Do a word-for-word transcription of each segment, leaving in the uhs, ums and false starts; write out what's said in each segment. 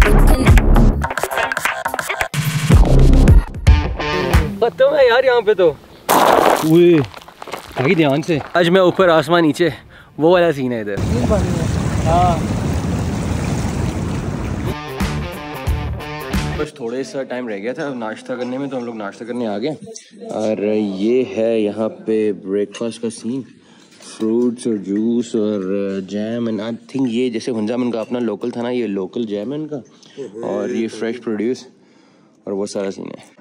खत्म है यार यहाँ पे तो। आगे ध्यान से, आज मैं ऊपर आसमान नीचे, वो वाला सीन है इधर। हाँ बस थोड़े सा टाइम रह गया था नाश्ता करने में, तो हम लोग नाश्ता करने आ गए। और ये है यहाँ पे ब्रेकफास्ट का सीन, फ्रूट्स और जूस और जैम एंड आई थिंक ये जैसे हुंजामन का अपना लोकल था ना, ये लोकल जैम है इनका, और ये फ्रेश प्रोड्यूस और वो सारा सीन है।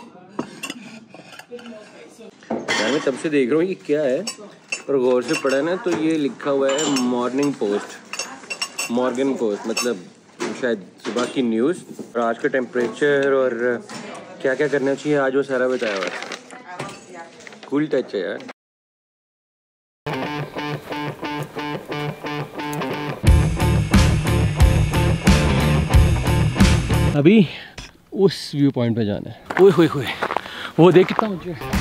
यार मैं तब से देख रहा हूँ ये क्या है, और गौर से पढ़ा ना तो ये लिखा हुआ है मॉर्निंग पोस्ट, मॉर्गन पोस्ट, मतलब शायद सुबह की न्यूज़, और आज का टेम्परेचर और क्या क्या करना चाहिए आज वो सारा बताया हुआ है। कूल टच है यार। अभी उस व्यू पॉइंट पे जाना है। ओए होए होए, वो देख कितना ऊंचा है।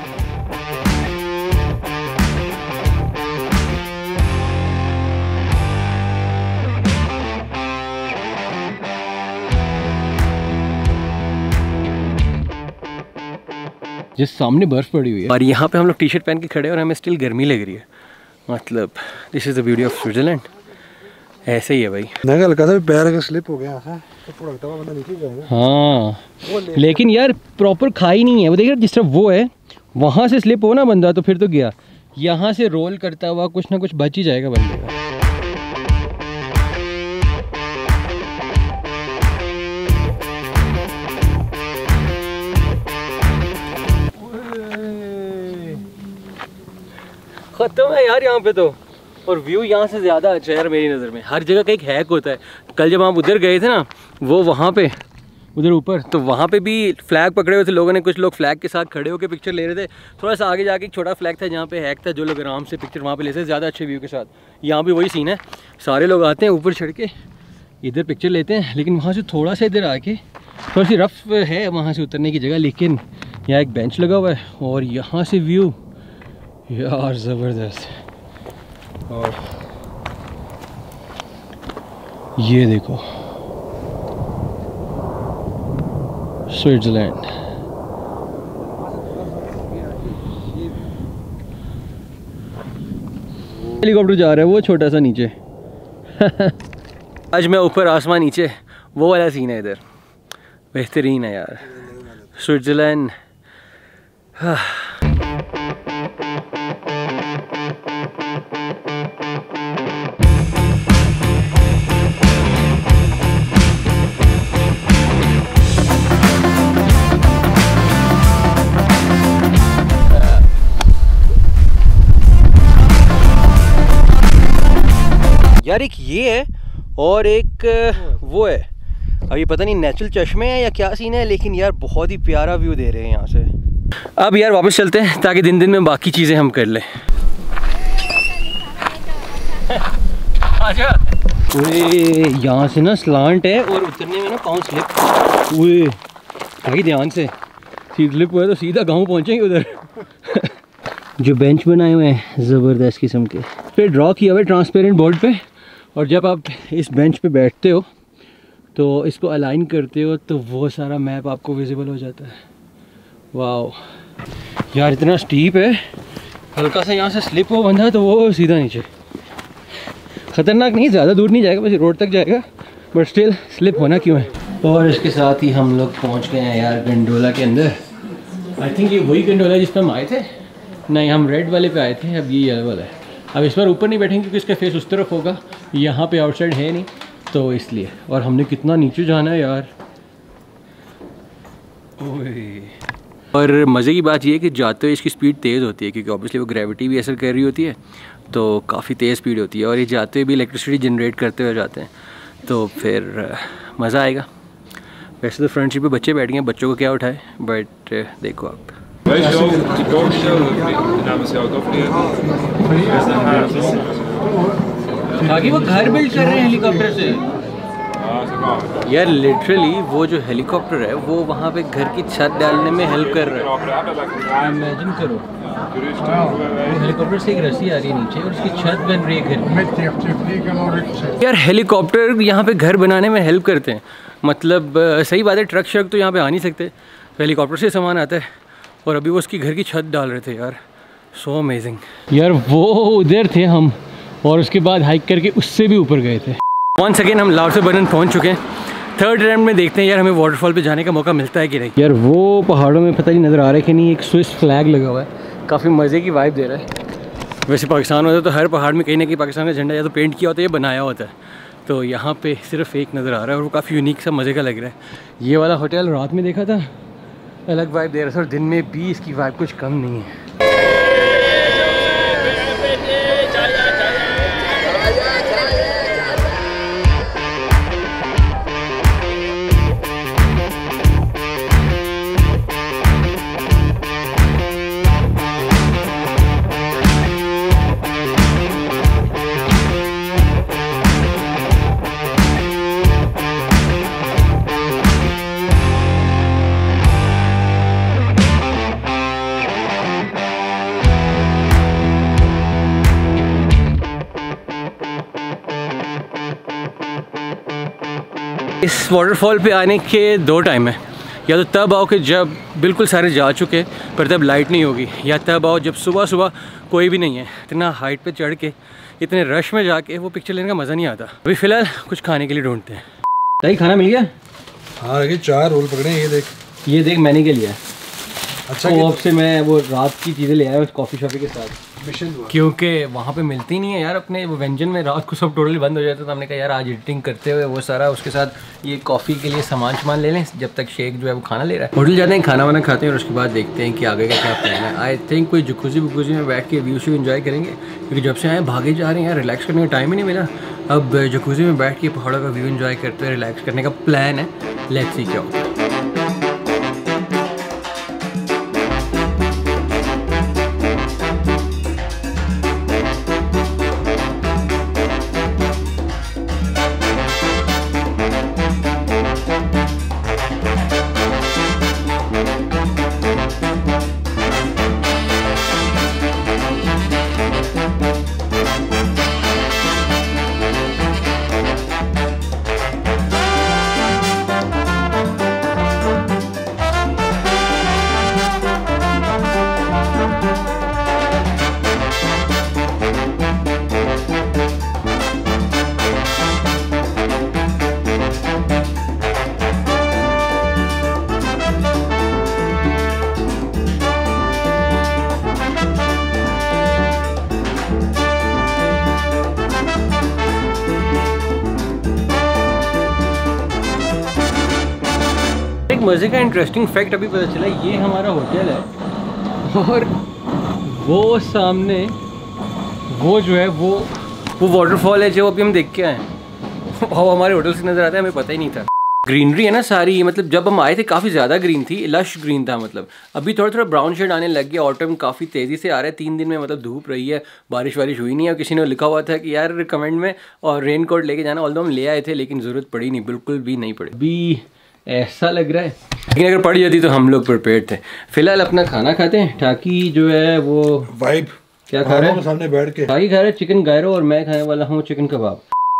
जिस सामने बर्फ पड़ी हुई है और यहाँ पे हम लोग टी शर्ट पहन के खड़े हैं और हमें स्टिल गर्मी लग रही है। मतलब this is the beauty of Switzerland. ऐसे ही है भाई। हल्का सा पैर अगर स्लिप हो गया है तो पूरा बंदा नीचे जाएगा। हाँ लेकिन यार प्रॉपर खाई नहीं है वो, देखिए जिस तरह वो है वहाँ से स्लिप हो ना बंदा तो फिर तो गया। यहाँ से रोल करता हुआ कुछ ना कुछ बच ही जाएगा बंदे का। खत्म है यार यहाँ पे तो, और व्यू यहाँ से ज़्यादा अच्छा है यार मेरी नज़र में। हर जगह का एक हैक होता है। कल जब हम उधर गए थे ना, वो वहाँ पे उधर ऊपर, तो वहाँ पे भी फ्लैग पकड़े हुए थे लोगों ने, कुछ लोग फ्लैग के साथ खड़े होकर पिक्चर ले रहे थे। थोड़ा सा आगे जाके एक छोटा फ्लैग था जहाँ पे हैक था, जो लोग आराम से पिक्चर वहाँ पे ले सकते ज़्यादा अच्छे व्यू के साथ। यहाँ भी वही सीन है, सारे लोग आते हैं ऊपर चढ़ के इधर पिक्चर लेते हैं, लेकिन वहाँ से थोड़ा सा इधर आके थोड़ी सी रफ है वहाँ से उतरने की जगह, लेकिन यहाँ एक बेंच लगा हुआ है और यहाँ से व्यू यार ज़बरदस्त। और ये देखो स्विट्जरलैंड। हेलीकॉप्टर जा रहा है वो छोटा सा नीचे। आज मैं ऊपर आसमान नीचे, वो वाला सीन है इधर। बेहतरीन है यार स्विट्जरलैंड। यार एक ये है और एक वो है, अभी पता नहीं नेचुरल चश्मे हैं या क्या सीन है, लेकिन यार बहुत ही प्यारा व्यू दे रहे हैं यहाँ से। अब यार वापस चलते हैं ताकि दिन दिन में बाकी चीज़ें हम कर लें। अच्छा यहाँ से ना स्लांट है और उतरने में ना पाँव स्लिप हुए, ताकि ध्यान से सीधा स्लिप हुआ तो सीधा गाँव पहुँचेंगे उधर। जो बेंच बनाए हुए हैं ज़बरदस्त किस्म के, फिर ड्रॉ किया हुआ है ट्रांसपेरेंट बोर्ड पे, और जब आप इस बेंच पे बैठते हो तो इसको अलाइन करते हो तो वो सारा मैप आपको विजिबल हो जाता है। वाह यार इतना स्टीप है, हल्का सा यहाँ से स्लिप हो बंदा तो वो सीधा नीचे। ख़तरनाक नहीं, ज़्यादा दूर नहीं जाएगा, बस रोड तक जाएगा, बट स्टिल स्लिप होना क्यों है। और इसके साथ ही हम लोग पहुँच गए हैं यार गंडोला के अंदर। आई थिंक ये वही गंडोला जिस पर हम आए थे। नहीं, हम रेड वाले पे आए थे, अब ये येलो वाला है। अब इस बार ऊपर नहीं बैठेंगे क्योंकि इसका फेस उस तरफ होगा, यहाँ पे आउटसाइड है नहीं तो इसलिए। और हमने कितना नीचे जाना है यार। ओए और मज़े की बात ये है कि जाते हुए इसकी स्पीड तेज़ होती है, क्योंकि ऑब्वियसली वो ग्रेविटी भी असर कर रही होती है, तो काफ़ी तेज़ स्पीड होती है। और ये जाते हुए भी इलेक्ट्रिसिटी जनरेट करते हुए जाते हैं, तो फिर मज़ा आएगा। वैसे तो फ्रंट सीट पे बच्चे बैठ गए हैं, बच्चों को क्या उठाए, बट देखो आप। बाकी वो घर बिल्ड कर रहे हैं हेलीकॉप्टर से यार, लिटरली वो जो हेलीकॉप्टर है वो वहाँ पे घर की छत डालने में हेल्प कर रहा है। इमेजिन करो हेलीकॉप्टर से एक रस्सी आ रही है नीचे और उसकी छत बन रही है घर। यार हेलीकॉप्टर यहाँ पे घर बनाने में हेल्प करते हैं, मतलब सही बात है, ट्रक शक तो यहाँ पे आ नहीं सकते, तो हेलीकॉप्टर से सामान आता है। और अभी वो उसकी घर की छत डाल रहे थे यार, सो अमेजिंग यार। वो उधर थे हम और उसके बाद हाइक करके उससे भी ऊपर गए थे। वंस अगेन हम लाउसेबरन पहुँच चुके हैं। थर्ड अटेम्प्ट में देखते हैं यार हमें वाटरफॉल पे जाने का मौका मिलता है कि नहीं। यार वो पहाड़ों में पता नहीं नज़र आ रहा है कि नहीं, एक स्विस फ्लैग लगा हुआ है, काफ़ी मज़े की वाइब दे रहा है। वैसे पाकिस्तान होता तो हर पहाड़ में कहीं ना कहीं पाकिस्तान का झंडा या तो पेंट किया होता है या बनाया होता है, तो यहाँ पे सिर्फ एक नज़र आ रहा है और वो काफ़ी यूनिक सा मज़े का लग रहा है। ये वाला होटल रात में देखा था, अलग वाइब दे रहा था, और दिन में भी इसकी वाइब कुछ कम नहीं है। इस वाटरफॉल पे आने के दो टाइम है, या तो तब आओ कि जब बिल्कुल सारे जा चुके पर तब लाइट नहीं होगी, या तब आओ जब सुबह सुबह कोई भी नहीं है। इतना हाइट पे चढ़ के इतने रश में जाके वो पिक्चर लेने का मज़ा नहीं आता। अभी फ़िलहाल कुछ खाने के लिए ढूंढते हैं। सही खाना मिल गया? हाँ देखिए चार रोल पकड़े हैं, ये देख ये देख मैंने के लिया। अच्छा तो अब से मैं वो रात की चीज़ें ले आया उस कॉफ़ी शॉपी के साथ, मिशन क्योंकि वहाँ पे मिलती नहीं है यार अपने वो व्यंजन में, रात को सब टोटली बंद हो जाता है। तो हमने कहा यार आज एडिटिंग करते हुए वो सारा उसके साथ ये कॉफ़ी के लिए सामान सामान ले लें जब तक शेख जो है वो खाना ले रहा है। होटल जाते हैं, खाना वाना खाते हैं और उसके बाद देखते हैं कि आगे का क्या प्लान है। आई थिंक कोई जकूज़ी बुकूज़ी में बैठ के व्यू शू इन्जॉय करेंगे, क्योंकि जब से आए भागे जा रहे हैं यार, रिलैक्स करने का टाइम ही नहीं मिला। अब जकूज़ी में बैठ के पहाड़ों का व्यू इन्जॉय करते हुए रिलैक्स करने का प्लान है। लेट्स सी क्या होता है। मज़े का इंटरेस्टिंग फैक्ट अभी पता चला, ये हमारा होटल है और वो सामने वो जो है वो वो वाटरफॉल है जो अभी हम देख के आए हैं, वो हमारे होटल से नज़र आता है, हमें पता ही नहीं था। ग्रीनरी है ना सारी, मतलब जब हम आए थे काफ़ी ज़्यादा ग्रीन थी, लश ग्रीन था, मतलब अभी थोड़ा थोड़ा ब्राउन शेड आने लग गया। ऑटम काफ़ी तेज़ी से आ रहा है, तीन दिन में मतलब धूप रही है, बारिश वारिश हुई नहीं है। किसी ने लिखा हुआ था कि यार कमेंट में और रेन कोट लेके जाना, ऑल्दो हम ले आए थे लेकिन ज़रूरत पड़ी नहीं, बिल्कुल भी नहीं पड़ी। अभी ऐसा लग रहा है, लेकिन अगर पड़ जाती तो हम लोग प्रिपेयर्ड थे। फिलहाल अपना खाना खाते हैं। टाकी जो है वो वाइब क्या खा रहे हैं सामने बैठ के, टाकी खा रहे हैं चिकन गायरो और मैं खाने वाला हूँ चिकन कबाब।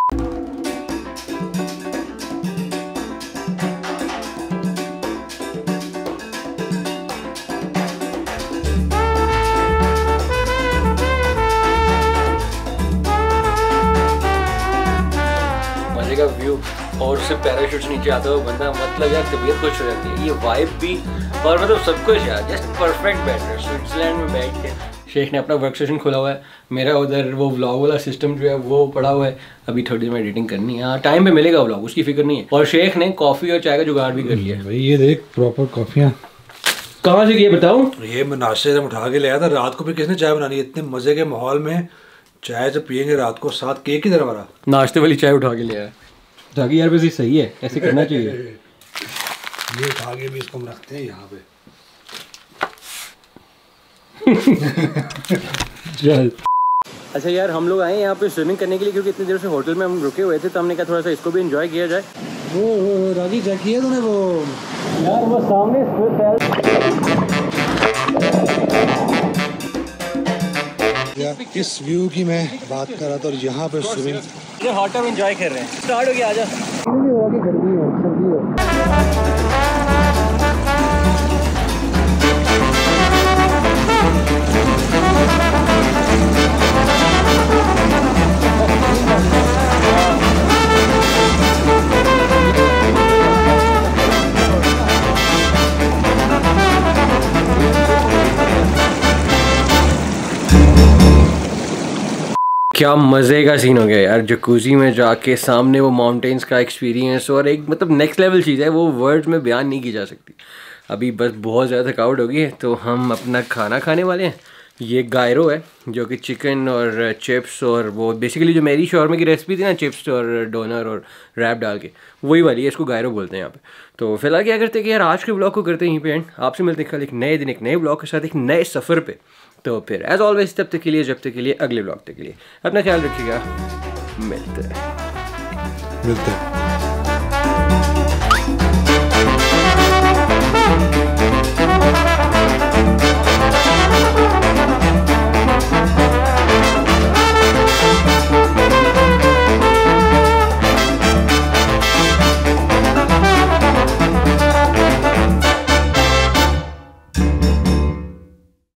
मजे का व्यू और उससे पैराशूट से नीचे आता हुआ बंदा, मतलब यार तबीयत खुश हो जाती है। ये वाइब भी और मतलब सब कुछ यार जस्ट परफेक्ट बैठ रहा है स्विट्जरलैंड में बैठ के। शेख ने अपना वर्क सेशन खोला हुआ है, मेरा उधर वो व्लॉग वाला सिस्टम जो है वो पड़ा हुआ है। अभी थोड़ी देर में एडिटिंग करनी है, हाँ टाइम पे मिलेगा व्लॉग, उसकी फिक्र नहीं है। और शेख ने कॉफ़ी और चाय का जुगाड़ भी कर लिया है। भाई ये देख प्रॉपर कॉफ़ियाँ कहाँ से किए बताऊँ? ये मैं नाश्ते से उठा के ले आया था, रात को भी किसने चाय बनानी है इतने मज़े के माहौल में, चाय जब पियेंगे रात को साथ केक की तरह हमारा नाश्ते वाली चाय उठा के ले आया। ताकि यार वैसे सही है, ऐसे करना चाहिए। ये उठा के भी इसको हम रखते हैं यहाँ पे। चल अच्छा यार हम लोग आए यहाँ पे स्विमिंग करने के लिए, क्योंकि इतनी देर से होटल में हम रुके हुए थे, तो हमने कहा थोड़ा सा इसको भी एंजॉय किया जाए। वो रागी क्या किया तूने वो यार वो सामने गया। इस व्यू की मैं बात कर रहा था और यहाँ पे स्विमिंग, ये हॉट टब एंजॉय कर रहे हैं। स्टार्ट हो गया, आजा। गर्मी है, सर्दी है। क्या मज़े का सीन हो गया यार, जकूज़ी में जाके सामने वो माउंटेन्स का एक्सपीरियंस, और एक मतलब नेक्स्ट लेवल चीज़ है, वो वर्ड्स में बयान नहीं की जा सकती। अभी बस बहुत ज़्यादा थकावट होगी है तो हम अपना खाना खाने वाले हैं। ये गायरो है जो कि चिकन और चिप्स, और वो बेसिकली जो मेरी शौरमा की रेसिपी थी ना, चिप्स और डोनर और रैप डाल के, वही वाली है, इसको गायरो बोलते हैं यहाँ पे। तो फिलहाल क्या करते हैं कि यार आज के ब्लॉग को करते हैं यहीं पे एंड। आपसे मिलते हैं कल एक नए दिन एक नए ब्लॉग के साथ एक नए सफ़र पे। तो फिर एज ऑलवेज तब तक के लिए, जब तक के लिए, अगले ब्लॉग तक के लिए अपना ख्याल रखिएगा। मिलते हैं मिलते हैं।